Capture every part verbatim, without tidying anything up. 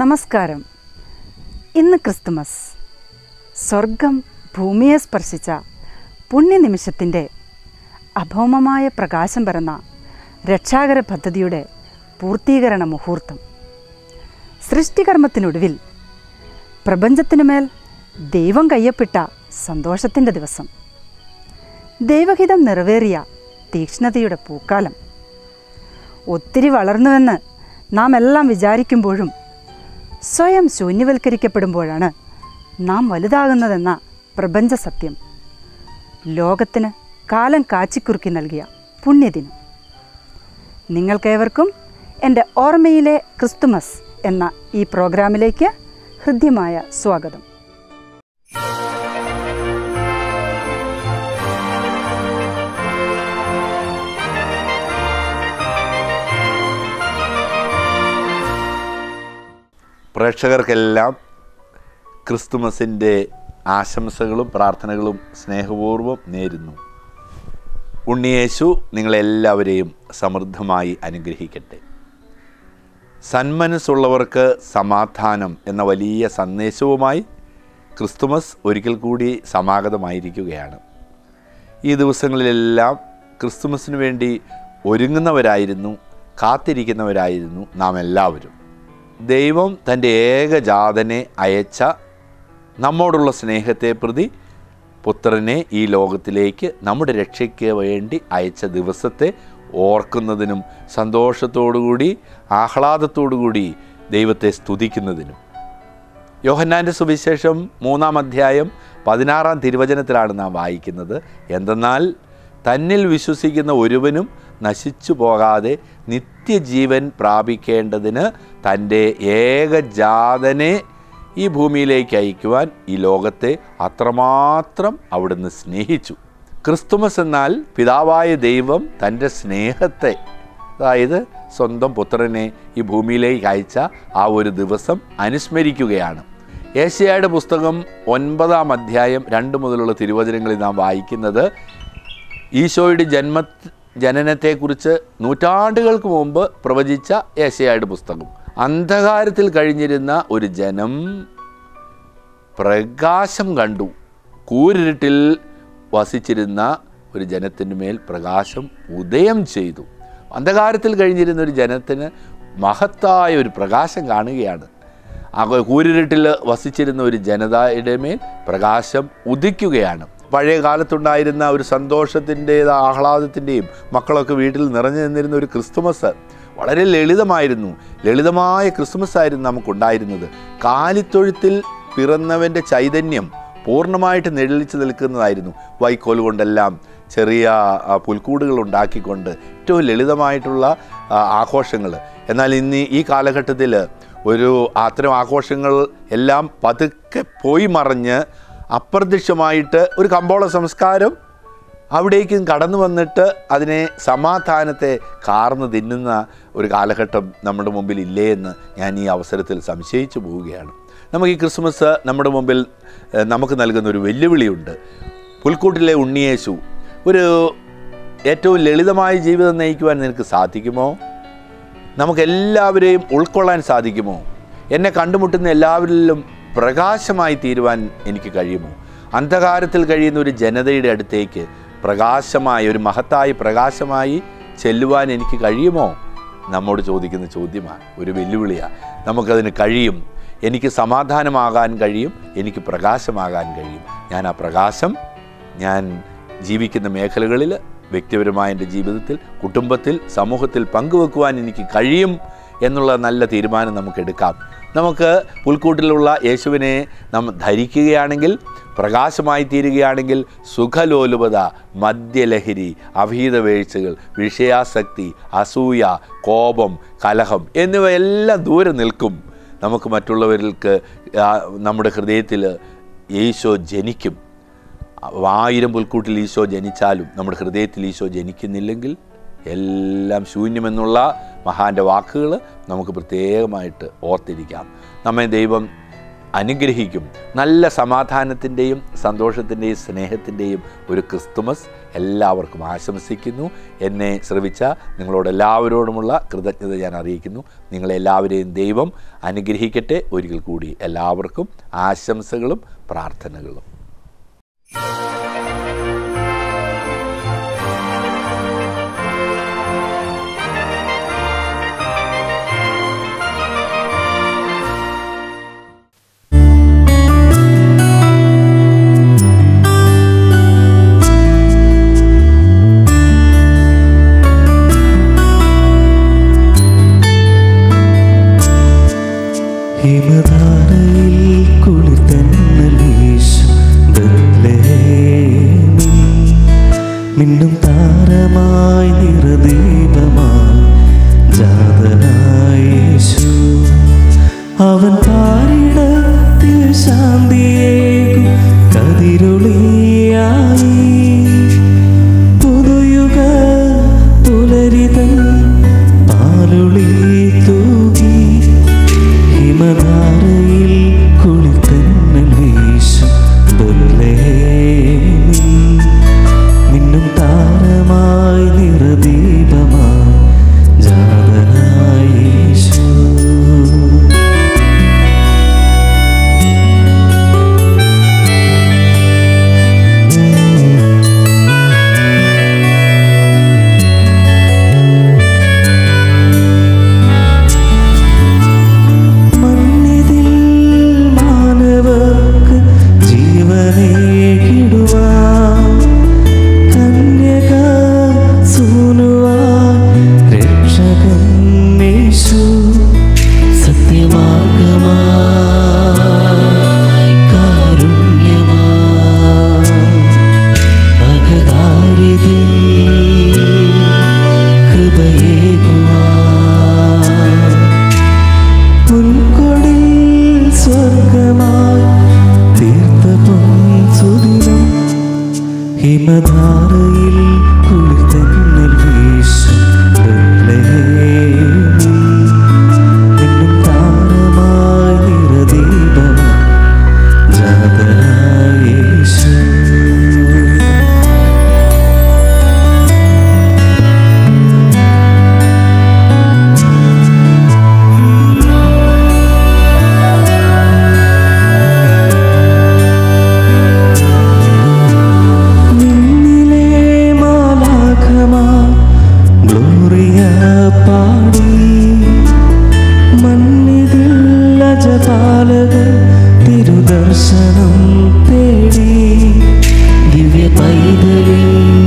നമസ്കാരം. ഇന്ന് ക്രിസ്തുമസ്. സ്വർഗം ഭൂമിയെ സ്പർശിച്ച പുണ്യനിമിഷത്തിൻ്റെ അഭൗമമായ പ്രകാശം പരന്ന രക്ഷാകര പദ്ധതിയുടെ പൂർത്തീകരണ മുഹൂർത്തം. സൃഷ്ടികർമ്മത്തിനൊടുവിൽ പ്രപഞ്ചത്തിനുമേൽ ദൈവം കയ്യപ്പെട്ട സന്തോഷത്തിൻ്റെ ദിവസം. ദൈവഹിതം നിറവേറിയ തീക്ഷ്ണതയുടെ പൂക്കാലം. ഒത്തിരി വളർന്നുവെന്ന് നാം എല്ലാം വിചാരിക്കുമ്പോഴും സ്വയം ശൂന്യവൽക്കരിക്കപ്പെടുമ്പോഴാണ് നാം വലുതാകുന്നതെന്ന പ്രപഞ്ച സത്യം ലോകത്തിന് കാലം കാച്ചിക്കുറുക്കി നൽകിയ പുണ്യദിനം. നിങ്ങൾക്കേവർക്കും എൻ്റെ ഓർമ്മയിലെ ക്രിസ്തുമസ് എന്ന ഈ പ്രോഗ്രാമിലേക്ക് ഹൃദ്യമായ സ്വാഗതം. പ്രേക്ഷകർക്കെല്ലാം ക്രിസ്തുമസിൻ്റെ ആശംസകളും പ്രാർത്ഥനകളും സ്നേഹപൂർവ്വം നേരുന്നു. ഉണ്ണിയേശു നിങ്ങളെല്ലാവരെയും സമൃദ്ധമായി അനുഗ്രഹിക്കട്ടെ. സന്മനസ്സുള്ളവർക്ക് സമാധാനം എന്ന വലിയ സന്ദേശവുമായി ക്രിസ്തുമസ് ഒരിക്കൽ കൂടി സമാഗതമായിരിക്കുകയാണ്. ഈ ദിവസങ്ങളിലെല്ലാം ക്രിസ്തുമസിന് വേണ്ടി ഒരുങ്ങുന്നവരായിരുന്നു, കാത്തിരിക്കുന്നവരായിരുന്നു നാം എല്ലാവരും. ദൈവം തൻ്റെ ഏകജാതനെ അയച്ച നമ്മോടുള്ള സ്നേഹത്തെ പ്രതി പുത്രനെ ഈ ലോകത്തിലേക്ക് നമ്മുടെ രക്ഷയ്ക്ക് വേണ്ടി അയച്ച ദിവസത്തെ ഓർക്കുന്നതിനും സന്തോഷത്തോടുകൂടി ആഹ്ലാദത്തോടുകൂടി ദൈവത്തെ സ്തുതിക്കുന്നതിനും. യോഹന്നാൻ്റെ സുവിശേഷം മൂന്നാം അധ്യായം പതിനാറാം തിരുവചനത്തിലാണ് നാം വായിക്കുന്നത്. എന്തെന്നാൽ തന്നിൽ വിശ്വസിക്കുന്ന ഒരുവനും നശിച്ചു പോകാതെ നിത്യജീവൻ പ്രാപിക്കേണ്ടതിന് തൻ്റെ ഏകജാതനെ ഈ ഭൂമിയിലേക്ക് അയക്കുവാൻ ഈ ലോകത്തെ അത്രമാത്രം അവിടുന്ന് സ്നേഹിച്ചു. ക്രിസ്തുമസ് എന്നാൽ പിതാവായ ദൈവം തൻ്റെ സ്നേഹത്തെ, അതായത് സ്വന്തം പുത്രനെ ഈ ഭൂമിയിലേക്ക് അയച്ച ആ ഒരു ദിവസം അനുസ്മരിക്കുകയാണ്. യേശയ്യായുടെ പുസ്തകം ഒൻപതാം അധ്യായം രണ്ട് മുതലുള്ള തിരുവചനങ്ങളിൽ നാം വായിക്കുന്നത് ഈശോയുടെ ജന്മ ജനനത്തെക്കുറിച്ച് നൂറ്റാണ്ടുകൾക്ക് മുമ്പ് പ്രവചിച്ച യേശയ്യായുടെ പുസ്തകം. അന്ധകാരത്തിൽ കഴിഞ്ഞിരുന്ന ഒരു ജനം പ്രകാശം കണ്ടു. കൂരിരുട്ടിൽ വസിച്ചിരുന്ന ഒരു ജനത്തിൻ്റെ മേൽ പ്രകാശം ഉദയം ചെയ്തു. അന്ധകാരത്തിൽ കഴിഞ്ഞിരുന്ന ഒരു ജനത്തിന് മഹത്തായ ഒരു പ്രകാശം കാണുകയാണ്. ആ കൂരിരുട്ടിൽ വസിച്ചിരുന്ന ഒരു ജനതയുടെ മേൽ പ്രകാശം ഉദിക്കുകയാണ്. പഴയ കാലത്തുണ്ടായിരുന്ന ഒരു സന്തോഷത്തിൻ്റെയും ആഹ്ലാദത്തിൻ്റെയും മക്കളൊക്കെ വീട്ടിൽ നിറഞ്ഞു നിന്നിരുന്ന ഒരു ക്രിസ്തുമസ് വളരെ ലളിതമായിരുന്നു. ലളിതമായ ക്രിസ്തുമസ് ആയിരുന്നു നമുക്കുണ്ടായിരുന്നത്. കാലിത്തൊഴുത്തിൽ പിറന്നവൻ്റെ ചൈതന്യം പൂർണ്ണമായിട്ട് നിഴലിച്ച് നിൽക്കുന്നതായിരുന്നു. വൈക്കോൽ കൊണ്ടെല്ലാം ചെറിയ പുൽക്കൂടുകൾ ഉണ്ടാക്കിക്കൊണ്ട് ഏറ്റവും ലളിതമായിട്ടുള്ള ആഘോഷങ്ങൾ. എന്നാൽ ഇന്ന് ഈ കാലഘട്ടത്തിൽ ഒരു അത്തരം ആഘോഷങ്ങൾ എല്ലാം പതുക്കെ പോയി മറഞ്ഞ് അപ്രത്യക്ഷമായിട്ട് ഒരു കമ്പോള സംസ്കാരം അവിടേക്കും കടന്നു വന്നിട്ട് അതിനെ സമാധാനത്തെ കാർന്ന് തിന്നുന്ന ഒരു കാലഘട്ടം നമ്മുടെ മുമ്പിൽ ഇല്ലേ എന്ന് ഞാൻ ഈ അവസരത്തിൽ സംശയിച്ചു പോവുകയാണ്. നമുക്ക് ഈ ക്രിസ്മസ് നമ്മുടെ മുമ്പിൽ നമുക്ക് നൽകുന്ന ഒരു വെല്ലുവിളിയുണ്ട്. പുൽക്കൂട്ടിലെ ഉണ്ണിയേശു ഒരു ഏറ്റവും ലളിതമായ ജീവിതം നയിക്കുവാൻ നിനക്ക് സാധിക്കുമോ? നമുക്കെല്ലാവരെയും ഉൾക്കൊള്ളാൻ സാധിക്കുമോ? എന്നെ കണ്ടുമുട്ടുന്ന എല്ലാവരിലും പ്രകാശമായി തീരുവാൻ എനിക്ക് കഴിയുമോ? അന്ധകാരത്തിൽ കഴിയുന്ന ഒരു ജനതയുടെ അടുത്തേക്ക് പ്രകാശമായി, ഒരു മഹത്തായ പ്രകാശമായി ചെല്ലുവാൻ എനിക്ക് കഴിയുമോ? നമ്മോട് ചോദിക്കുന്ന ചോദ്യമാണ്, ഒരു വെല്ലുവിളിയാണ്. നമുക്കതിന് കഴിയും. എനിക്ക് സമാധാനമാകാൻ കഴിയും, എനിക്ക് പ്രകാശമാകാൻ കഴിയും. ഞാൻ ആ പ്രകാശം ഞാൻ ജീവിക്കുന്ന മേഖലകളിൽ, വ്യക്തിപരമായ എൻ്റെ ജീവിതത്തിൽ, കുടുംബത്തിൽ, സമൂഹത്തിൽ പങ്കുവെക്കുവാൻ എനിക്ക് കഴിയും എന്നുള്ള നല്ല തീരുമാനം നമുക്കെടുക്കാം. നമുക്ക് പുൽക്കൂട്ടിലുള്ള യേശുവിനെ നാം ധരിക്കുകയാണെങ്കിൽ, പ്രകാശമായി തീരുകയാണെങ്കിൽ, സുഖലോലുപത, മദ്യലഹരി, അഭീത വീഴ്ചകൾ, വിഷയാസക്തി, അസൂയ, കോപം, കലഹം എന്നിവയെല്ലാം ദൂരെ നിൽക്കും. നമുക്ക് മറ്റുള്ളവർക്ക് നമ്മുടെ ഹൃദയത്തിൽ ഈശോ ജനിക്കും. ആയിരം പുൽക്കൂട്ടിൽ ഈശോ ജനിച്ചാലും നമ്മുടെ ഹൃദയത്തിൽ ഈശോ ജനിക്കുന്നില്ലെങ്കിൽ എല്ലാം ശൂന്യമെന്നുള്ള മഹാൻ്റെ വാക്കുകൾ നമുക്ക് പ്രത്യേകമായിട്ട് ഓർത്തിരിക്കാം. നമ്മെ ദൈവം അനുഗ്രഹിക്കും. നല്ല സമാധാനത്തിൻ്റെയും സന്തോഷത്തിൻ്റെയും സ്നേഹത്തിൻ്റെയും ഒരു ക്രിസ്തുമസ് എല്ലാവർക്കും ആശംസിക്കുന്നു. എന്നെ ശ്രവിച്ച നിങ്ങളോടെല്ലാവരോടുമുള്ള കൃതജ്ഞത ഞാൻ അറിയിക്കുന്നു. നിങ്ങളെല്ലാവരെയും ദൈവം അനുഗ്രഹിക്കട്ടെ. ഒരിക്കൽ കൂടി എല്ലാവർക്കും ആശംസകളും പ്രാർത്ഥനകളും. മിന്നും താരമായി നിറദീപമായി ജാതനായ യേശു അവൻ പാരിടത്തിൽ ശാന്തിയേകും കതിരൊളിയായി പുതുയുഗ പുലരിതൻ പാലൊളി തൂകി ഹിമധാരയിൽ കുളിർത്തന്നൽ വീശും ബെത്ലഹേമിൽ മിന്നും താരമായി നിറദീപമായി ജാതനായ യേശു. മണ്ണിതിൽ മാനവർക്ക് ജീവനേകിടുവാൻ സത്യമാർഗമായി കാരുണ്യമായി അകതാരിതിൽ കൃപയേകുവാൻ പുൽക്കൊടിൽ സ്വർഗമായി തീർത്ത പൊൻസുദിനം ഹിമധാരയിൽ കുളിർത്തന്നൽ വീശും ബെത്ലഹേമിൽ മിന്നും താരമായി നിറദീപമായി ജാതനായ യേശു. പാടി മണ്ണിതിൽ അജപാലകർ തിരുദർശനം തേടി ദിവ്യ പൈതലിൽ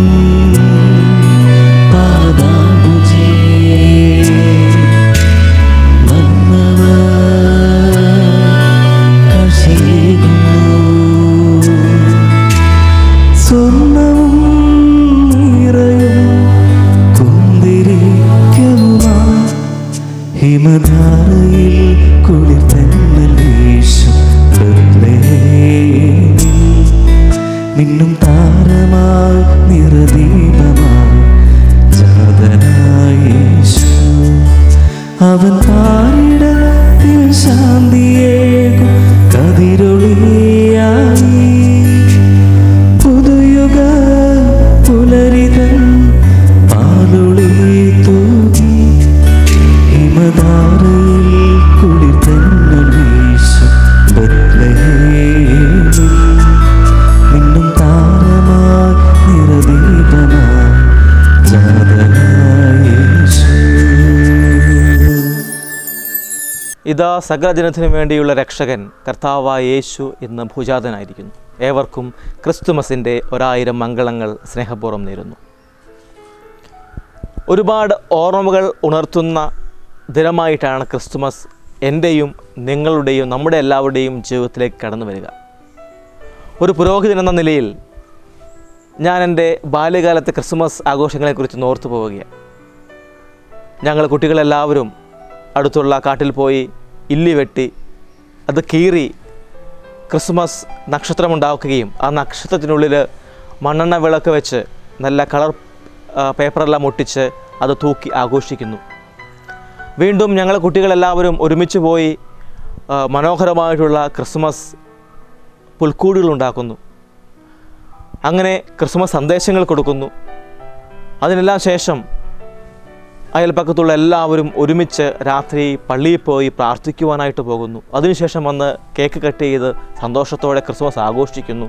പാദാംബുജേ വന്നവർ കാഴ്ചയേകുന്നു. സ്വർണ്ണവും നിറയും ഹിമധാരയിൽ കുളിർത്തന്നൽ വീശും ബെത്ലഹേമിൽ മിന്നും താരമായി നിറദീപമായി ജാതനായ യേശു അവൻ പാരിടത്തിൽ ശാന്തിയേകും കതിരൊളിയായി പുതുയുഗ പുലരിതൻ പാലൊളി തൂകി ഹിമധാരയിൽ കുളിർത്തന്നൽ വീശും ബെത്ലഹേമിൽ മിന്നും താരമായി നിറദീപമായി ജാതനായ യേശു. ഇതാ സകല ജനത്തിനു വേണ്ടിയുള്ള രക്ഷകൻ കർത്താവായ യേശു ഇന്ന് ഭൂജാതനായിരിക്കുന്നു. ഏവർക്കും ക്രിസ്തുമസിൻ്റെ ഒരായിരം മംഗളങ്ങൾ സ്നേഹപൂർവ്വം നേരുന്നു. ഒരുപാട് ഓർമ്മകൾ ഉണർത്തുന്ന ദിനമായിട്ടാണ് ക്രിസ്തുമസ് എൻ്റെയും നിങ്ങളുടെയും നമ്മുടെ എല്ലാവരുടെയും ജീവിതത്തിലേക്ക് കടന്നു വരിക. ഒരു പുരോഹിതൻ എന്ന നിലയിൽ ഞാൻ എൻ്റെ ബാല്യകാലത്തെ ക്രിസ്മസ് ആഘോഷങ്ങളെക്കുറിച്ച് ഓർത്തു പോവുകയാണ്. ഞങ്ങൾ കുട്ടികളെല്ലാവരും അടുത്തുള്ള കാട്ടിൽ പോയി ഇല്ലി വെട്ടി അത് കീറി ക്രിസ്മസ് നക്ഷത്രമുണ്ടാക്കുകയും ആ നക്ഷത്രത്തിനുള്ളിൽ മണ്ണെണ്ണ വിളക്ക് വെച്ച് നല്ല കളർ പേപ്പറെല്ലാം ഒട്ടിച്ച് അത് തൂക്കി ആഘോഷിക്കുന്നു. വീണ്ടും ഞങ്ങൾ കുട്ടികളെല്ലാവരും ഒരുമിച്ച് പോയി ആ, മനോഹരമായിട്ടുള്ള ക്രിസ്മസ് പുൽക്കൂടുകൾ ഉണ്ടാക്കുന്നു. അങ്ങനെ ക്രിസ്മസ് സന്ദേശങ്ങൾ കൊടുക്കുന്നു. അതിനെല്ലാം ശേഷം അയൽപ്പക്കത്തുള്ള എല്ലാവരും ഒരുമിച്ച് രാത്രി പള്ളിയിൽ പോയി പ്രാർത്ഥിക്കുവാനായിട്ട് പോകുന്നു. അതിനുശേഷം വന്ന് കേക്ക് കട്ട് ചെയ്ത് സന്തോഷത്തോടെ ക്രിസ്മസ് ആഘോഷിക്കുന്നു.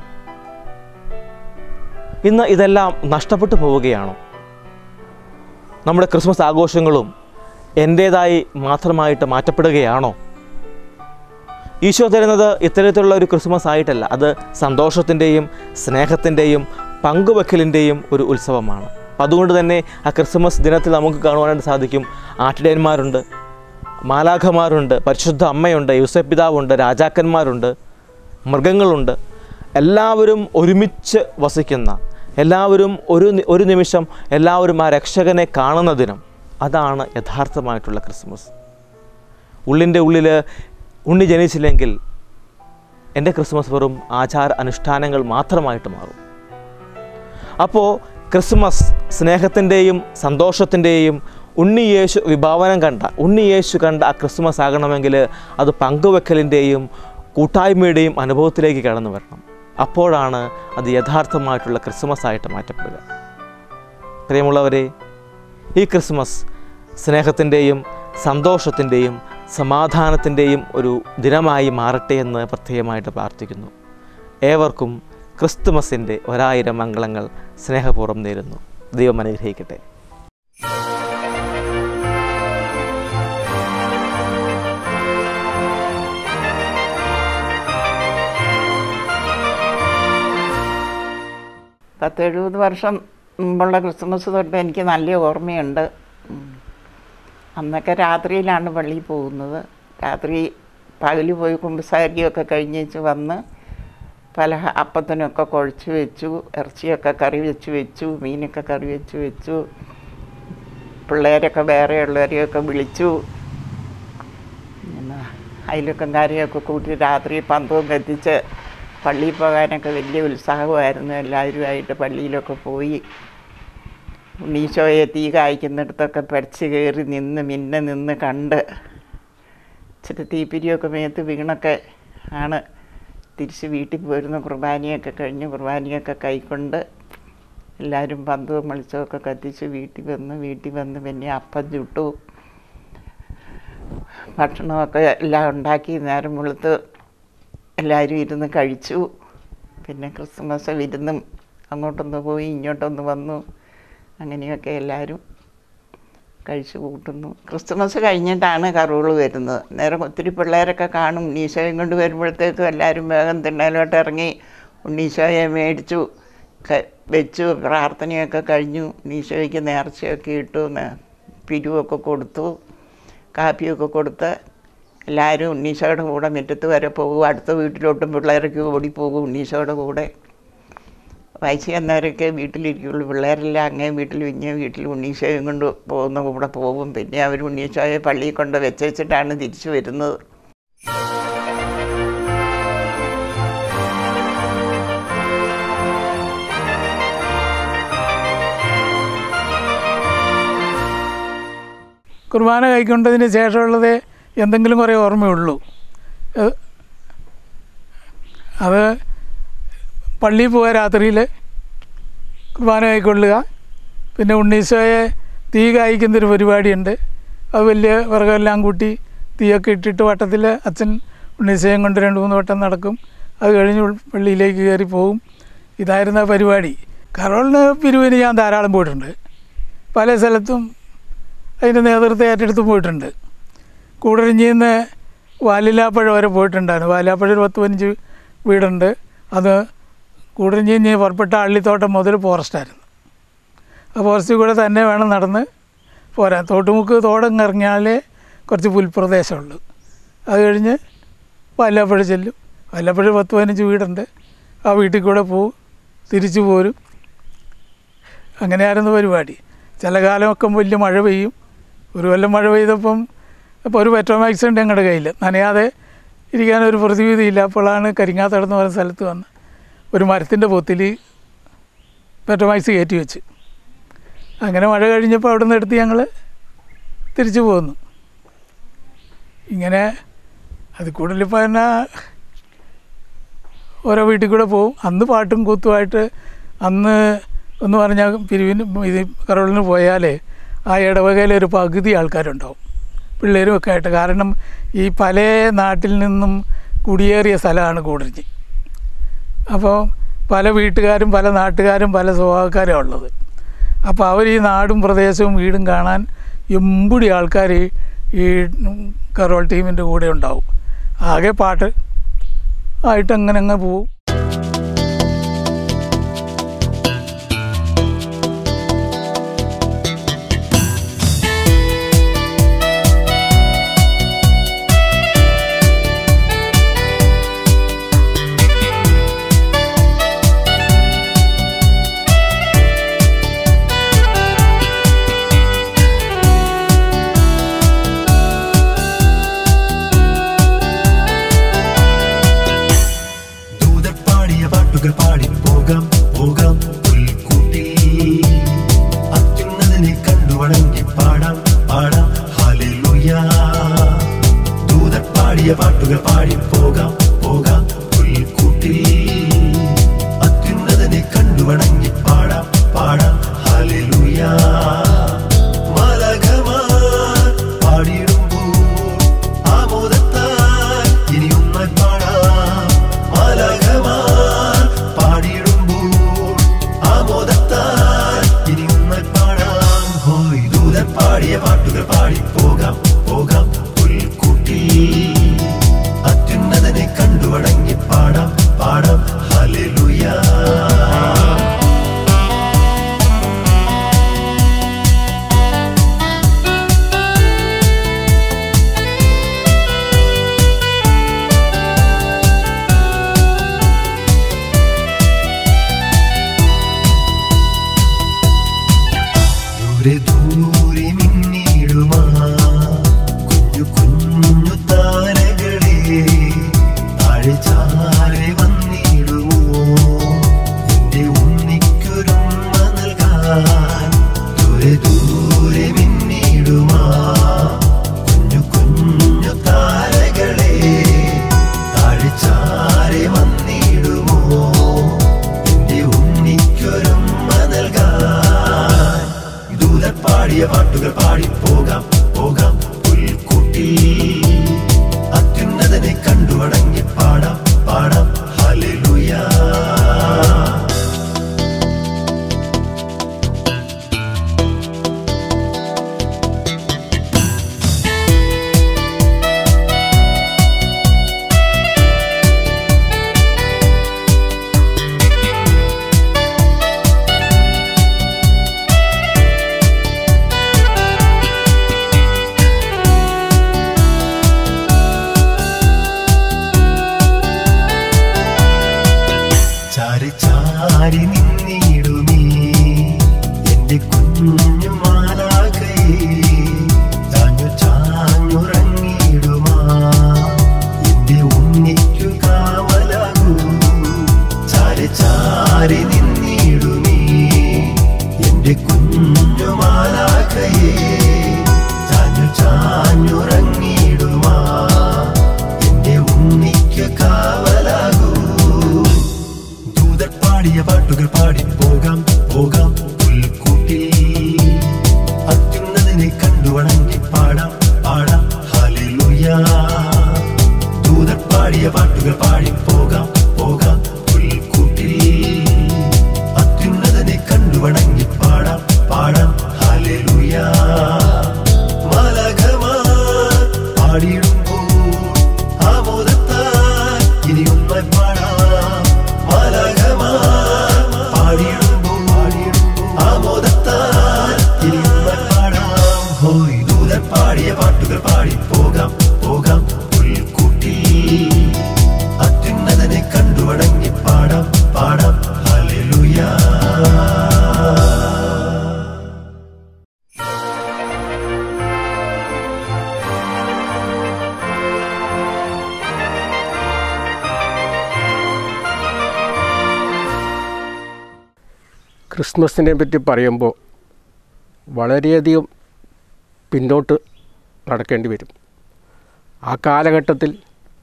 ഇന്ന് ഇതെല്ലാം നഷ്ടപ്പെട്ടു പോവുകയാണോ? നമ്മുടെ ക്രിസ്മസ് ആഘോഷങ്ങളും എൻ്റേതായി മാത്രമായിട്ട് മാറ്റപ്പെടുകയാണോ? ഈശോ തരുന്നത് ഇത്തരത്തിലുള്ള ഒരു ക്രിസ്മസ് ആയിട്ടല്ല, അത് സന്തോഷത്തിൻ്റെയും സ്നേഹത്തിൻ്റെയും പങ്കുവെക്കലിൻ്റെയും ഒരു ഉത്സവമാണ്. അതുകൊണ്ട് തന്നെ ആ ക്രിസ്മസ് ദിനത്തിൽ നമുക്ക് കാണുവാനായിട്ട് സാധിക്കും, ആട്ടിടയന്മാരുണ്ട്, മാലാഖമാരുണ്ട്, പരിശുദ്ധ അമ്മയുണ്ട്, യൂസഫ് പിതാവുണ്ട്, രാജാക്കന്മാരുണ്ട്, മൃഗങ്ങളുണ്ട്. എല്ലാവരും ഒരുമിച്ച് വസിക്കുന്ന, എല്ലാവരും ഒരു ഒരു നിമിഷം എല്ലാവരും ആ രക്ഷകനെ കാണുന്ന ദിനം. അതാണ് യഥാർത്ഥമായിട്ടുള്ള ക്രിസ്മസ്. ഉള്ളിൻ്റെ ഉള്ളിൽ ഉണ്ണി ജനിച്ചില്ലെങ്കിൽ എൻ്റെ ക്രിസ്മസ് വെറും ആചാര അനുഷ്ഠാനങ്ങൾ മാത്രമായിട്ട് മാറും. അപ്പോൾ ക്രിസ്മസ് സ്നേഹത്തിൻ്റെയും സന്തോഷത്തിൻ്റെയും ഉണ്ണിയേശു വിഭാവനം കണ്ട ഉണ്ണിയേശു കണ്ട ആ ക്രിസ്മസ് ആകണമെങ്കിൽ അത് പങ്കുവെക്കലിൻ്റെയും കൂട്ടായ്മയുടെയും അനുഭവത്തിലേക്ക് കടന്നു വരണം. അപ്പോഴാണ് അത് യഥാർത്ഥമായിട്ടുള്ള ക്രിസ്മസ് ആയിട്ട് മാറ്റപ്പെടുക. പ്രിയമുള്ളവരെ, ഈ ക്രിസ്മസ് സ്നേഹത്തിൻ്റെയും സന്തോഷത്തിൻ്റെയും സമാധാനത്തിൻ്റെയും ഒരു ദിനമായി മാറട്ടെ എന്ന് പ്രത്യേകമായിട്ട് പ്രാർത്ഥിക്കുന്നു. ഏവർക്കും ക്രിസ്തുമസിൻ്റെ ഒരായിരം മംഗളങ്ങൾ സ്നേഹപൂർവ്വം നേരുന്നു. ദൈവം അനുഗ്രഹിക്കട്ടെ. പത്തെഴുപത് വർഷം മുമ്പുള്ള ക്രിസ്മസ് തൊട്ട് എനിക്ക് നല്ല ഓർമ്മയുണ്ട്. അന്നൊക്കെ രാത്രിയിലാണ് പള്ളിയിൽ പോകുന്നത്. രാത്രി പകൽ പോയി കുമ്പസാരിയൊക്കെ കഴിഞ്ഞേച്ച് വന്ന് പല അപ്പത്തിനൊക്കെ കുഴച്ച് വെച്ചു, ഇറച്ചിയൊക്കെ കറി വെച്ച് വെച്ചു, മീനൊക്കെ കറി വെച്ച് വെച്ചു, പിള്ളേരൊക്കെ വേറെയുള്ളവരെയൊക്കെ വിളിച്ചു, പിന്നെ അയൽവക്കംകാരെയൊക്കെ കൂട്ടി രാത്രി പന്തവും കത്തിച്ച് പള്ളിയിൽ പോകാനൊക്കെ വലിയ ഉത്സാഹമായിരുന്നു. എല്ലാവരുമായിട്ട് പള്ളിയിലൊക്കെ പോയി ഉണ്ണീശോയെ തീ കായ്ക്കുന്നിടത്തൊക്കെ പഠിച്ച് കയറി നിന്ന് മിന്നെ നിന്ന് കണ്ട് ഇച്ചിരി തീപ്പിരിയൊക്കെ മേത്ത് വീണൊക്കെ ആണ് തിരിച്ച് വീട്ടിൽ പോരുന്ന. കുർബാനയൊക്കെ കഴിഞ്ഞ് കുർബാനയൊക്കെ കൈക്കൊണ്ട് എല്ലാവരും പന്തവും വെളിച്ചമൊക്കെ കത്തിച്ച് വീട്ടിൽ വന്ന് വീട്ടിൽ വന്ന് പിന്നെ അപ്പം ചുട്ടു, ഭക്ഷണമൊക്കെ എല്ലാം ഉണ്ടാക്കി നേരം വെളുത്ത് എല്ലാവരും ഇരുന്ന് കഴിച്ചു. പിന്നെ ക്രിസ്മസ് വിരുന്നും അങ്ങോട്ടൊന്ന് പോയി ഇങ്ങോട്ടൊന്ന് വന്നു, അങ്ങനെയൊക്കെ എല്ലാവരും കഴിച്ചു കൂട്ടുന്നു. ക്രിസ്മസ് കഴിഞ്ഞിട്ടാണ് കരോള് വരുന്നത്. നേരം ഒത്തിരി പിള്ളേരൊക്കെ കാണും. ഉണ്ണീശോയും കൊണ്ട് വരുമ്പോഴത്തേക്കും എല്ലാവരും വേഗം തിണ്ണയിലോട്ട് ഇറങ്ങി ഉണ്ണീശോയെ മേടിച്ചു വെച്ചു. പ്രാർത്ഥനയൊക്കെ കഴിഞ്ഞു. ഉണ്ണീശോയ്ക്ക് നേർച്ചയൊക്കെ ഇട്ടു, പിരിവൊക്കെ കൊടുത്തു, കാപ്പിയൊക്കെ കൊടുത്ത് എല്ലാവരും ഉണ്ണീശോയുടെ കൂടെ മുറ്റത്ത് വരെ പോകും. അടുത്ത വീട്ടിലോട്ടും പിള്ളേരൊക്കെ ഓടിപ്പോകും ഉണ്ണീശോയുടെ കൂടെ. വയസ്സ് ചെന്നവരൊക്കെ വീട്ടിലിരിക്കുള്ളൂ. പിള്ളേരെല്ലാം അങ്ങേ വീട്ടിലും ഇങ്ങേ വീട്ടിലും ഉണ്ണീശോയും കൊണ്ട് പോകുന്ന കൂടെ പോകും. പിന്നെ അവർ ഉണ്ണീശോയെ പള്ളിയിൽ കൊണ്ട് വെച്ചിട്ടാണ് തിരിച്ചു വരുന്നത്. കുർബാന കൈക്കൊണ്ടതിന് ശേഷമുള്ളത് എന്തെങ്കിലും കുറേ ഓർമ്മയുള്ളൂ. അത് പള്ളിയിൽ പോവുക, രാത്രിയിൽ കുർബാന കൈക്കൊള്ളുക, പിന്നെ ഉണ്ണീശോയെ തീ കായ്ക്കുന്നൊരു പരിപാടിയുണ്ട്. അത് വലിയ വിറകെല്ലാം കൂട്ടി തീയൊക്കെ ഇട്ടിട്ട് വട്ടത്തിൽ അച്ഛൻ ഉണ്ണീശോയും കൊണ്ട് രണ്ട് മൂന്ന് വട്ടം നടക്കും. അത് കഴിഞ്ഞ് പള്ളിയിലേക്ക് കയറി പോകും. ഇതായിരുന്നു ആ പരിപാടി. കരോളിന് പിരിവിന് ഞാൻ ധാരാളം പോയിട്ടുണ്ട്. പല സ്ഥലത്തും അതിൻ്റെ നേതൃത്വം ഏറ്റെടുത്ത് പോയിട്ടുണ്ട്. കൂടരഞ്ഞിയിൽ നിന്ന് വാലില്ലാപ്പുഴ വരെ പോയിട്ടുണ്ടായിരുന്നു. വാലില്ലാപ്പുഴ ഒരു പത്ത് പതിനഞ്ച് വീടുണ്ട്. അത് കൂടരഞ്ഞിയിൽ നിന്ന് പുറപ്പെട്ട അള്ളിത്തോട്ടം മുതൽ ഫോറസ്റ്റായിരുന്നു. ആ ഫോറസ്റ്റിൽ കൂടെ തന്നെ വേണം നടന്ന് പോരാൻ. തോട്ടുമുക്ക് തോടങ്ങ് ഇറങ്ങിയാലേ കുറച്ച് പുൽപ്രദേശമുള്ളൂ. അത് കഴിഞ്ഞ് വാലില്ലാപ്പുഴ ചെല്ലും. വാലില്ലാപ്പുഴ പത്ത് പതിനഞ്ച് വീടുണ്ട്. ആ വീട്ടിൽ കൂടെ പോവും, തിരിച്ചു പോരും. അങ്ങനെയായിരുന്നു പരിപാടി. ചില കാലമൊക്കെ വലിയ മഴ പെയ്യും. ഒരു കൊല്ലം മഴ പെയ്തപ്പം അപ്പോൾ ഒരു പെട്രോമാക്സ് ഉണ്ട് ഞങ്ങളുടെ കയ്യിൽ. നനയാതെ ഇരിക്കാനൊരു പ്രതിവിധിയില്ല. അപ്പോഴാണ് കരിങ്ങാത്തടന്ന് പറയുന്ന സ്ഥലത്ത് വന്ന് ഒരു മരത്തിൻ്റെ പൊത്തിൽ പെട്രോമാക്സ് കയറ്റി വെച്ച്. അങ്ങനെ മഴ കഴിഞ്ഞപ്പോൾ അവിടെ നിന്ന് എടുത്ത് ഞങ്ങൾ തിരിച്ചു പോന്നു. ഇങ്ങനെ അത് കൂടുതൽ ഇപ്പോൾ തന്നെ ഓരോ വീട്ടിൽ കൂടെ പോവും. അന്ന് പാട്ടും കൂത്തുമായിട്ട് അന്ന് എന്ന് പറഞ്ഞാൽ പിരിവിന് ഇത് കരോളിന് പോയാലേ ആ ഇടവകയിൽ ഒരു പകുതി ആൾക്കാരുണ്ടാവും, പിള്ളേരും ഒക്കെ ആയിട്ട്. കാരണം ഈ പല നാട്ടിൽ നിന്നും കുടിയേറിയ സ്ഥലമാണ് കൂടരഞ്ഞി. അപ്പോൾ പല വീട്ടുകാരും പല നാട്ടുകാരും പല സ്വഭാവക്കാരും ഉള്ളത്. അപ്പോൾ അവർ ഈ നാടും പ്രദേശവും വീടും കാണാൻ എമ്പുടി ആൾക്കാർ ഈ കരോൾ ടീമിൻ്റെ കൂടെ ഉണ്ടാവും. ആകെ പാട്ട് ആയിട്ട് അങ്ങനെ അങ്ങ് പോവും. പാടി പോകാം പോകാം പുൽക്കൂട്ടിൽ അത്യുന്നതനെ കണ്ടു വണങ്ങി പാടാം പാടാം ഹല്ലേലൂയ. ദൂതർ പാടിയ പാട്ടുകൾ പാടി പോകാം പോകാം പുൽക്കൂട്ടിൽ അത്യുന്നതനെ കണ്ടു വണങ്ങി പാടാം പാടാം ഹല്ലേലൂയ. മാലാഖമാർ പാടിയിടുമ്പോൾ ആമോദത്താൽ ഇനിയൊന്നായി പാടാം. മാലാഖമാർ പാടിയ പാട്ടുകൾ പാടി പോകാം പോകാം പുൽക്കൂട്ടിൽ അത്യുന്നതനെ കണ്ടു വണങ്ങി പാടാം പാടാം ഹല്ലേലൂയ. ദൂരെ മിന്നിടുമാ കുഞ്ഞു കുഞ്ഞു താരകളെ താഴെ ചാരെ വന്നിടുമോ എന്റെ ഉണ്ണിക്കൊരുമ നൽകാൻ. ദൂരെ ദൂരെ മിന്നിടുമാ കുഞ്ഞു കുഞ്ഞു താരകളെ താഴെ ചാരെ വന്നിടുമോ എന്റെ ഉണ്ണിക്കൊരുമ നൽകാൻ. ദൂതർ പാടിയ പാട്ടുകൾ പാടി പോകാം പോകാം പുൽക്കൂട്ടിൽ അത്യുന്നതനെ കണ്ടു വണങ്ങി പാടാം പാടാം ഹല്ലേലൂയ. ചാരി ചാരി നിന്നിടുമീ എന്റെ കുഞ്ഞു മാലാഖയേ ചാഞ്ഞു ചാഞ്ഞുറങ്ങിടുമാ എന്റെ ഉണ്ണിക്കു കാവലാകൂ. ചാരി ചാരി നിന്നിടുമീ എന്റെ കുഞ്ഞു മാലാഖയേ ചാഞ്ഞു ചാഞ്ഞുറങ്ങിടുമാ എന്റെ ഉണ്ണിക്കു കാവലാകൂ. പാടിയ പാട്ടുകൾ പാടി പോകാം പോകാം പുൽക്കൂട്ടിൽ അത്യുന്നതനെ കണ്ടു വണങ്ങി പാടാം പാടാം ഹല്ലേലൂയ. ദൂതർ പാടിയ പാട്ടുകൾ പാടി പോകാം പോകാം പുൽക്കൂട്ടിൽ അത്യുന്നതനെ കണ്ടു വണങ്ങി പാടാം പാടാം ഹല്ലേലൂയ. മാലാഖമാർ പാടിയിടുമ്പോൾ ആമോദത്താൽ ഇനിയൊന്നായി പാടാം. മാലാഖമാർ പാടിയിടുമ്പോൾ ആമോദത്താൽ ഇനിയൊന്നായി പാടാം. ഹോയ് ദൂതർ പാടിയ പാട്ടുകൾ പാടി പോകാം പോകാം പുൽക്കൂട്ടിൽ അത്യുന്നതനെ കണ്ടു വണങ്ങി പാടാം പാടാം ഹല്ലേലൂയ. ക്രിസ്മസിനെ പറ്റി പറയുമ്പോൾ വളരെയധികം പിന്നോട്ട് നടക്കേണ്ടി വരും. ആ കാലഘട്ടത്തിൽ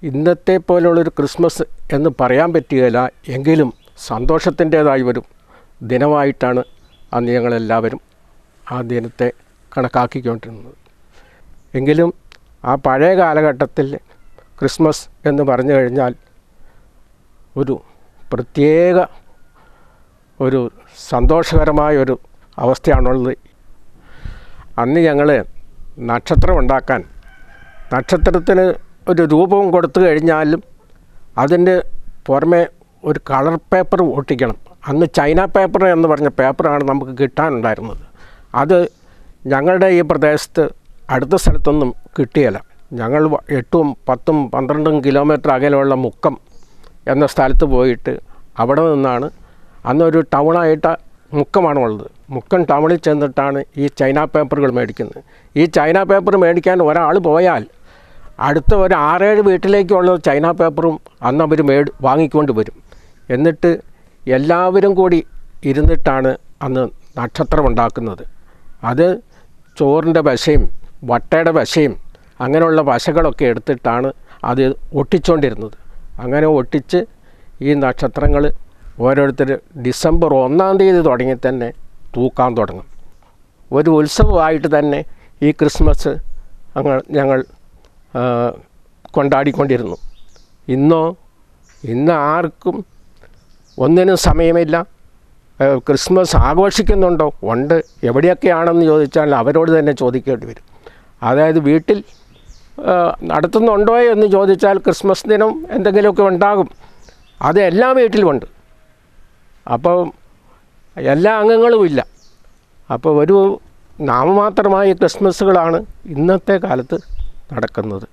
ഇന്നത്തെ പോലുള്ളൊരു ക്രിസ്മസ് എന്ന് പറയാൻ പറ്റുകയില്ല, എങ്കിലും സന്തോഷത്തിൻ്റേതായ ഒരു ദിനമായിട്ടാണ് അന്ന് ഞങ്ങളെല്ലാവരും ആ ദിനത്തെ കണക്കാക്കിക്കൊണ്ടിരുന്നത്. എങ്കിലും ആ പഴയ കാലഘട്ടത്തിൽ ക്രിസ്മസ് എന്ന് പറഞ്ഞു കഴിഞ്ഞാൽ ഒരു പ്രത്യേക ഒരു സന്തോഷകരമായ ഒരു അവസ്ഥയാണുള്ളത്. അന്ന് ഞങ്ങൾ നക്ഷത്രം ഉണ്ടാക്കാൻ നക്ഷത്രത്തിന് ഒരു രൂപവും കൊടുത്തു കഴിഞ്ഞാലും അതിൻ്റെ പുറമെ ഒരു കളർ പേപ്പർ ഒട്ടിക്കണം. അന്ന് ചൈന പേപ്പർ എന്ന് പറഞ്ഞ പേപ്പറാണ് നമുക്ക് കിട്ടാനുണ്ടായിരുന്നത്. അത് ഞങ്ങളുടെ ഈ പ്രദേശത്ത് അടുത്ത സ്ഥലത്തൊന്നും കിട്ടിയില്ല. ഞങ്ങൾ എട്ടും പത്തും പന്ത്രണ്ടും കിലോമീറ്റർ അകലെയുള്ള മുക്കം എന്ന സ്ഥലത്ത് പോയിട്ട് അവിടെ നിന്നാണ്, അന്നൊരു ടൗണായിട്ട് മുക്കമാണുള്ളത്, മുക്കം ടൗണിൽ ചെന്നിട്ടാണ് ഈ ചൈന പേപ്പറുകൾ മേടിക്കുന്നത്. ഈ ചൈന പേപ്പർ മേടിക്കാൻ ഒരാൾ പോയാൽ അടുത്ത ഒരു ആറേഴ് വീട്ടിലേക്കുള്ള ചൈന പേപ്പറും അന്ന് അവർ മേടി വാങ്ങിക്കൊണ്ട് വരും. എന്നിട്ട് എല്ലാവരും കൂടി ഇരുന്നിട്ടാണ് അന്ന് നക്ഷത്രം ഉണ്ടാക്കുന്നത്. അത് ചോറിൻ്റെ വശയും വട്ടയുടെ വശയും അങ്ങനെയുള്ള വശകളൊക്കെ എടുത്തിട്ടാണ് അത് ഒട്ടിച്ചുകൊണ്ടിരുന്നത്. അങ്ങനെ ഒട്ടിച്ച് ഈ നക്ഷത്രങ്ങൾ ഓരോരുത്തർ ഡിസംബർ ഒന്നാം തീയതി തുടങ്ങി തന്നെ തൂക്കാൻ തുടങ്ങും. ഒരു ഉത്സവമായിട്ട് തന്നെ ഈ ക്രിസ്മസ് അങ്ങ് ഞങ്ങൾ കൊണ്ടാടിക്കൊണ്ടിരുന്നു. ഇന്നോ ഇന്ന് ആർക്കും ഒന്നിനും സമയമില്ല. ക്രിസ്മസ് ആഘോഷിക്കുന്നുണ്ടോ? ഉണ്ട്. എവിടെയൊക്കെയാണെന്ന് ചോദിച്ചാൽ അവരോട് തന്നെ ചോദിക്കേണ്ടി വരും. അതായത് വീട്ടിൽ നടത്തുന്നുണ്ടോ എന്ന് ചോദിച്ചാൽ ക്രിസ്മസ് ദിനം എന്തെങ്കിലുമൊക്കെ ഉണ്ടാകും. അത് എല്ലാ വീട്ടിലുമുണ്ട്. അപ്പോൾ എല്ലാ അംഗങ്ങളും ഇല്ല. അപ്പോൾ ഒരു നാമമാത്രമായ ക്രിസ്മസുകളാണ് ഇന്നത്തെ കാലത്ത് നടക്കുന്നത്.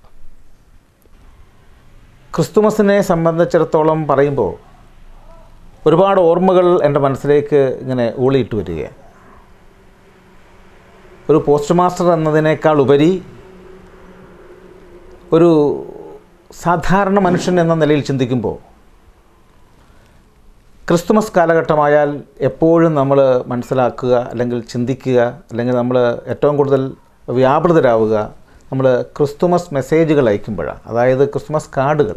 ക്രിസ്തുമസിനെ സംബന്ധിച്ചിടത്തോളം പറയുമ്പോൾ ഒരുപാട് ഓർമ്മകൾ എൻ്റെ മനസ്സിലേക്ക് ഇങ്ങനെ ഊളിയിട്ട് വരികയാണ്. ഒരു പോസ്റ്റ് മാസ്റ്റർ എന്നതിനേക്കാൾ ഉപരി ഒരു സാധാരണ മനുഷ്യൻ എന്ന നിലയിൽ ചിന്തിക്കുമ്പോൾ ക്രിസ്തുമസ് കാലഘട്ടമായാൽ എപ്പോഴും നമ്മൾ മനസ്സിലാക്കുക, അല്ലെങ്കിൽ ചിന്തിക്കുക, അല്ലെങ്കിൽ നമ്മൾ ഏറ്റവും കൂടുതൽ വ്യാപൃതരാവുക നമ്മൾ ക്രിസ്തുമസ് മെസ്സേജുകൾ അയക്കുമ്പോഴാണ്. അതായത് ക്രിസ്മസ് കാർഡുകൾ.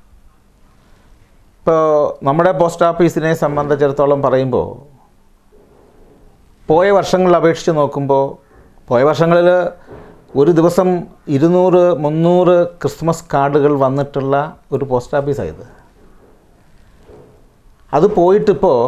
ഇപ്പോൾ നമ്മുടെ പോസ്റ്റ് ഓഫീസിനെ സംബന്ധിച്ചിടത്തോളം പറയുമ്പോൾ പോയ വർഷങ്ങളിൽ അപേക്ഷിച്ച് നോക്കുമ്പോൾ പോയ വർഷങ്ങളിൽ ഒരു ദിവസം ഇരുന്നൂറ് മുന്നൂറ് ക്രിസ്മസ് കാർഡുകൾ വന്നിട്ടുള്ള ഒരു പോസ്റ്റ് ഓഫീസായത്. അത് പോയിട്ടിപ്പോൾ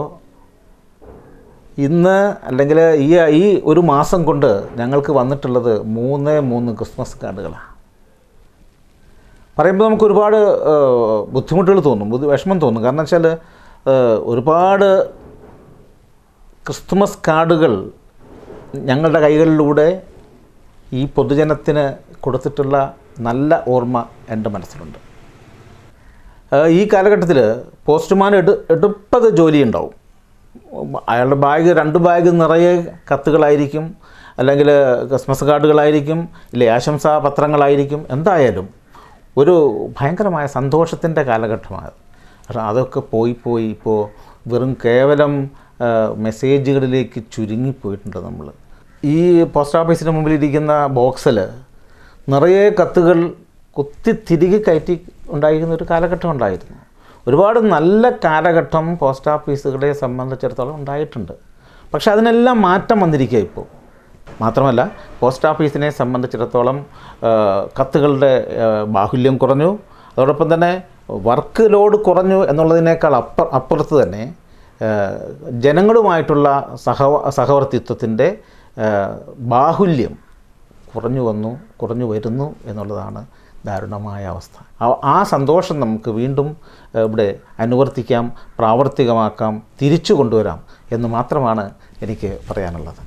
ഇന്ന് അല്ലെങ്കിൽ ഈ ഈ ഒരു മാസം കൊണ്ട് ഞങ്ങൾക്ക് വന്നിട്ടുള്ളത് മൂന്ന് മൂന്ന് ക്രിസ്മസ് കാർഡുകളാണ്. പറയുമ്പോൾ നമുക്ക് ഒരുപാട് ബുദ്ധിമുട്ടുകൾ തോന്നും, വിഷമം തോന്നും. കാരണം വെച്ചാൽ ഒരുപാട് ക്രിസ്തുമസ് കാർഡുകൾ ഞങ്ങളുടെ കൈകളിലൂടെ ഈ പൊതുജനത്തിന് കൊടുത്തിട്ടുള്ള നല്ല ഓർമ്മ എൻ്റെ മനസ്സിലുണ്ട്. ഈ കാലഘട്ടത്തിൽ പോസ്റ്റ്മാൻ എടു എടുപ്പത് ജോലി ഉണ്ടാവും. അയാളുടെ ബാഗ് രണ്ട് ബാഗ് നിറയെ കത്തുകളായിരിക്കും, അല്ലെങ്കിൽ ക്രിസ്മസ് കാർഡുകളായിരിക്കും, ഇല്ലേ ആശംസാ പത്രങ്ങളായിരിക്കും. എന്തായാലും ഒരു ഭയങ്കരമായ സന്തോഷത്തിൻ്റെ കാലഘട്ടമാണ്. പക്ഷേ അതൊക്കെ പോയി പോയി ഇപ്പോൾ വെറും കേവലം മെസ്സേജുകളിലേക്ക് ചുരുങ്ങിപ്പോയിട്ടുണ്ട്. നമ്മൾ ഈ പോസ്റ്റ് ഓഫീസിന് മുമ്പിലിരിക്കുന്ന ബോക്സിൽ നിറയെ കത്തുകൾ കുത്തി തിരികെ കയറ്റി ഉണ്ടായിരുന്ന ഒരു കാലഘട്ടം ഉണ്ടായിരുന്നു. ഒരുപാട് നല്ല കാലഘട്ടം പോസ്റ്റ് ഓഫീസുകളെ സംബന്ധിച്ചിടത്തോളം ഉണ്ടായിട്ടുണ്ട്. പക്ഷെ അതിനെല്ലാം മാറ്റം വന്നിരിക്കുക ഇപ്പോൾ. മാത്രമല്ല പോസ്റ്റ് ഓഫീസിനെ സംബന്ധിച്ചിടത്തോളം കത്തുകളുടെ ബാഹുല്യം കുറഞ്ഞു. അതോടൊപ്പം തന്നെ വർക്ക് ലോഡ് കുറഞ്ഞു എന്നുള്ളതിനേക്കാൾ അപ്പ അപ്പുറത്ത് തന്നെ ജനങ്ങളുമായിട്ടുള്ള സഹ സഹവർത്തിത്വത്തിൻ്റെ ബാഹുല്യം കുറഞ്ഞു വന്നു കുറഞ്ഞു വരുന്നു എന്നുള്ളതാണ് ദാരുണമായ അവസ്ഥ. ആ സന്തോഷം നമുക്ക് വീണ്ടും ഇവിടെ അനുവർത്തിക്കാം, പ്രാവർത്തികമാക്കാം, തിരിച്ചു കൊണ്ടുവരാം എന്ന് മാത്രമാണ് എനിക്ക് പറയാനുള്ളത്.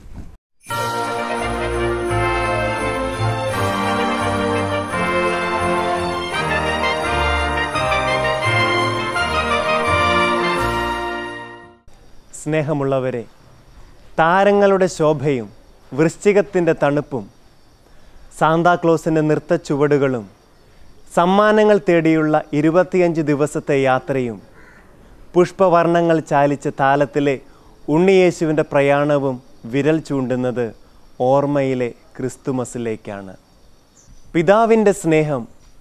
സ്നേഹമുള്ളവരെ, താരങ്ങളുടെ ശോഭയും വൃശ്ചികത്തിൻ്റെ തണുപ്പും സാന്താക്ലോസിൻ്റെ നൃത്തച്ചുവടുകളും സമ്മാനങ്ങൾ തേടിയുള്ള ഇരുപത്തിയഞ്ച് ദിവസത്തെ യാത്രയും പുഷ്പവർണ്ണങ്ങൾ ചാലിച്ച താലത്തിലെ ഉണ്ണിയേശുവിൻ്റെ പ്രയാണവും വിരൽ ചൂണ്ടുന്നത് ഓർമ്മയിലെ ക്രിസ്തുമസിലേക്കാണ്. പിതാവിൻ്റെ സ്നേഹം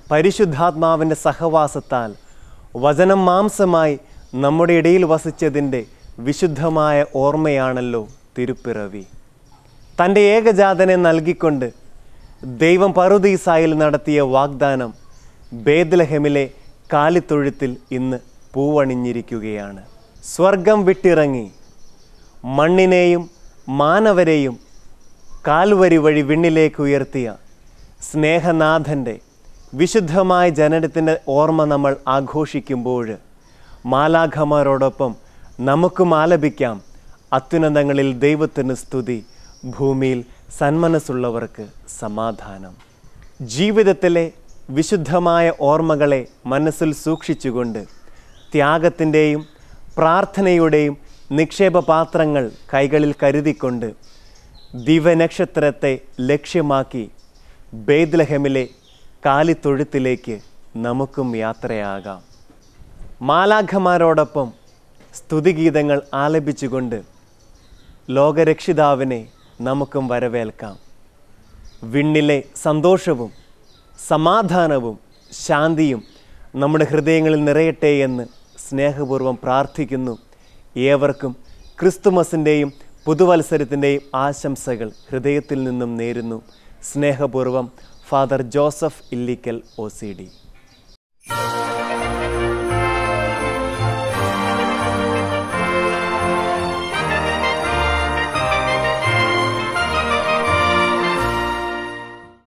പരിശുദ്ധാത്മാവിൻ്റെ സഹവാസത്താൽ വചനം മാംസമായി നമ്മുടെ ഇടയിൽ വസിച്ചതിൻ്റെ വിശുദ്ധമായ ഓർമ്മയാണല്ലോ തിരുപ്പിറവി. തൻ്റെ ഏകജാതനെ നൽകിക്കൊണ്ട് ദൈവം പറുദീസായിൽ നടത്തിയ വാഗ്ദാനം ബേത്ലഹേമിലെ കാലിത്തൊഴുത്തിൽ ഇന്ന് പൂവണിഞ്ഞിരിക്കുകയാണ്. സ്വർഗം വിട്ടിറങ്ങി മണ്ണിനെയും മാനവരെയും കാൽവരി വഴി വിണ്ണിലേക്ക് ഉയർത്തിയ സ്നേഹനാഥൻ്റെ വിശുദ്ധമായ ജനനത്തിൻ്റെ ഓർമ്മ നമ്മൾ ആഘോഷിക്കുമ്പോൾ മാലാഖമാരോടൊപ്പം നമുക്കും ആലപിക്കാം അത്യുന്നതങ്ങളിൽ ദൈവത്തിന് സ്തുതി, ഭൂമിയിൽ സന്മനസ്സുള്ളവർക്ക് സമാധാനം. ജീവിതത്തിലെ വിശുദ്ധമായ ഓർമ്മകളെ മനസ്സിൽ സൂക്ഷിച്ചുകൊണ്ട് ത്യാഗത്തിൻ്റെയും പ്രാർത്ഥനയുടെയും നിക്ഷേപപാത്രങ്ങൾ കൈകളിൽ കരുതിക്കൊണ്ട് ദിവനക്ഷത്രത്തെ ലക്ഷ്യമാക്കി ബേത്ലഹേമിലെ കാലിത്തൊഴുത്തിലേക്ക് നമുക്കും യാത്രയാകാം. മാലാഖമാരോടൊപ്പം സ്തുതിഗീതങ്ങൾ ആലപിച്ചുകൊണ്ട് ലോകരക്ഷിതാവിനെ നമുക്കും വരവേൽക്കാം. വിണ്ണിലെ സന്തോഷവും സമാധാനവും ശാന്തിയും നമ്മുടെ ഹൃദയങ്ങളിൽ നിറയട്ടെ എന്ന് സ്നേഹപൂർവ്വം പ്രാർത്ഥിക്കുന്നു. ഏവർക്കും ക്രിസ്തുമസിൻ്റെയും പുതുവത്സരത്തിൻ്റെയും ആശംസകൾ ഹൃദയത്തിൽ നിന്നും നേരുന്നു. സ്നേഹപൂർവ്വം Father Joseph Illikkal O C D.